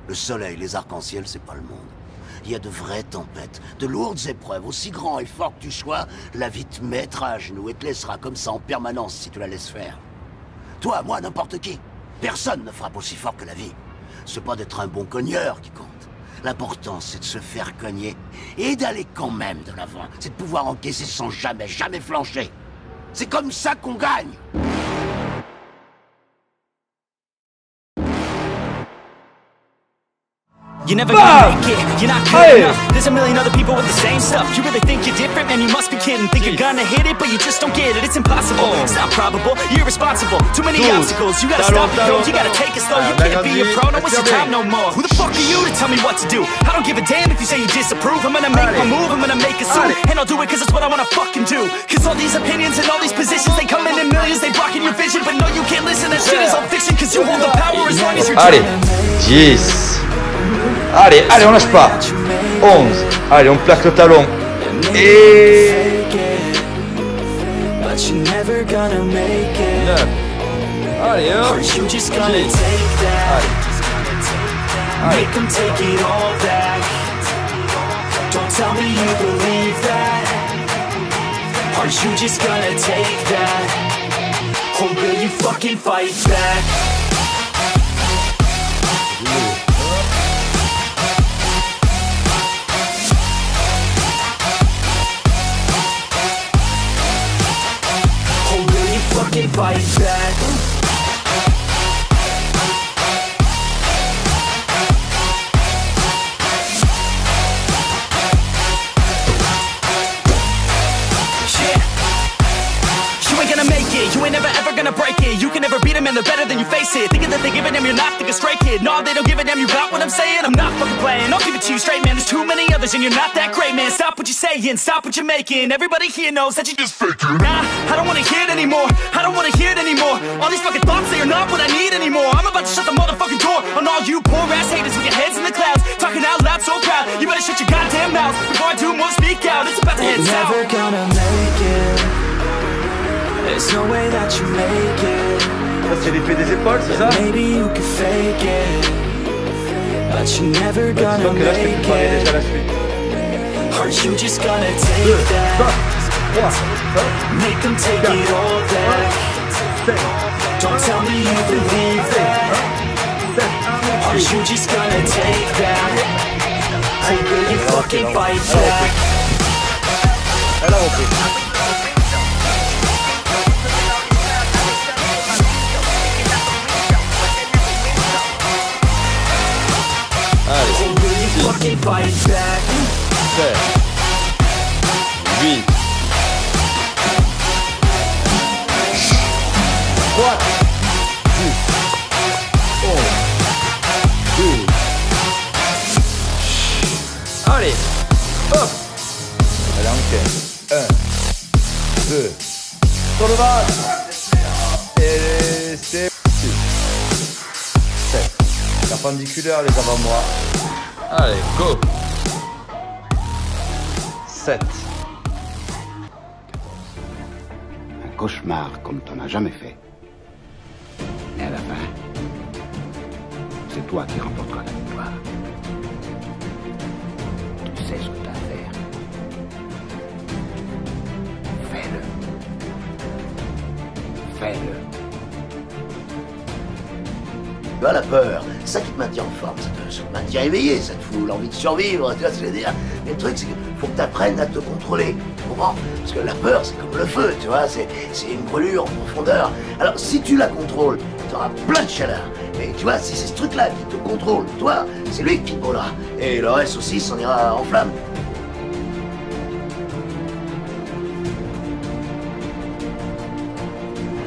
Le soleil, les arcs-en-ciel, c'est pas le monde. Il y a de vraies tempêtes, de lourdes épreuves, aussi grand et fort que tu sois, la vie te mettra à genoux et te laissera comme ça en permanence si tu la laisses faire. Toi, moi, n'importe qui. Personne ne frappe aussi fort que la vie. C'est pas d'être un bon cogneur qui compte. L'important, c'est de se faire cogner et d'aller quand même de l'avant. C'est de pouvoir encaisser sans jamais flancher. C'est comme ça qu'on gagne. You're never gonna make it, you're not good enough. There's a million other people with the same stuff. You really think you're different, man, you must be kidding. Think you're gonna hit it, but you just don't get it. It's impossible, it's not probable, you're irresponsible. Too many obstacles, you gotta stop it, yo. You gotta take it slow, you can't be a pro, don't waste your time no more. Who the fuck are you to tell me what to do? I don't give a damn if you say you disapprove. I'm gonna make my move, I'm gonna make it soon. And I'll do it cause it's what I wanna fucking do. Cause all these opinions and all these positions, they come in millions, they blocking your vision. But no, you can't listen, that shit is all fiction. Cause you hold the power as long as you're Allez, 10. Allez, allez, on lâche pas. 11. Allez, on plaque le talon. Et 9. Allez, hop. 10. Allez. Allez. Don't tell me you believe that. Are you just gonna take that? Or will you fucking fight back? Fucking fight back. You ain't gonna make it, you ain't never ever gonna break it. You can never beat them and they're better than you face it. Thinking that they give a damn, you're not, think a stray kid. No, they don't give a damn, you got what I'm saying? I'm not fucking playing, I'll give it to you straight, man. There's too many others and you're not that great, man. Stop what you're saying, stop what you're making. Everybody here knows that you just faking. Nah, I don't wanna hear it anymore, I don't wanna hear it anymore. All these fucking thoughts, they are not what I need anymore. I'm about to shut the motherfucking door on all you poor ass haters with your heads in the clouds, talking out loud so proud. You better shut your goddamn mouth before I do more speak out. It's about to head south. Never gonna make it. There's no way that you make it. Ça c'est l'effet des épaules, c'est ça? Maybe you can fake it, but you're never gonna make it. Aren't you just gonna take that? Make them take it all back. Don't tell me you believe that. Aren't you just gonna take that? Or will you fucking fight back? Elle a repris. Fucking fight back. 7, 8, 3, 10, 11, 12. Allez, hop. Allez, on fait 1, 2, sur le bas. Et c'est parti. 7. Perpendiculaire les avant-bras. Allez, go. 7. Un cauchemar comme t'en as jamais fait. Et à la fin, c'est toi qui remporteras la victoire. Tu sais ce que t'as à faire. Fais-le. Fais-le. Tu vois, la peur, c'est ça qui te maintient en forme, ça te maintient éveillé, ça te fout l'envie de survivre, tu vois ce que je veux dire. Mais le truc, c'est qu'il faut que tu apprennes à te contrôler, tu comprends? Parce que la peur, c'est comme le feu, tu vois, c'est une brûlure en profondeur. Alors, si tu la contrôles, tu auras plein de chaleur. Mais tu vois, si c'est ce truc-là qui te contrôle, toi, c'est lui qui te brûlera. Et le reste aussi s'en ira en flamme.